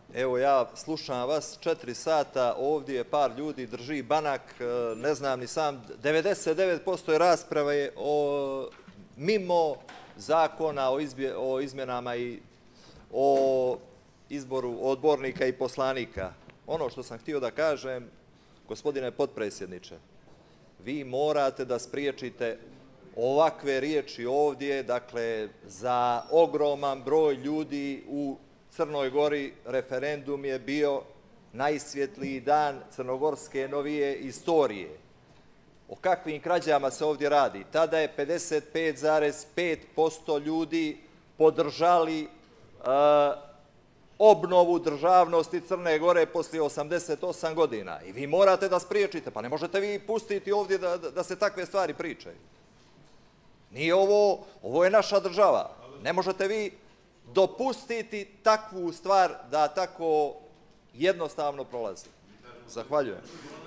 Evo ja slušam vas 4 sata, ovdje par ljudi drži banak, ne znam ni sam, 99% rasprave mimo zakona o izmjenama i o izboru odbornika i poslanika. Ono što sam htio da kažem, gospodine potpredsjedniče, vi morate da spriječite ovakve riječi ovdje, dakle, za ogroman broj ljudi u Crnoj Gori referendum je bio najsvjetliji dan crnogorske novije istorije. O kakvim krađama se ovdje radi? Tada je 55,5% ljudi podržali obnovu državnosti Crne Gore poslije 88 godina. I vi morate da spriječite, pa ne možete vi pustiti ovdje da se takve stvari pričaju. Nije ovo je naša država. Ne možete vi dopustiti takvu stvar da tako jednostavno prolazi. Zahvaljujem.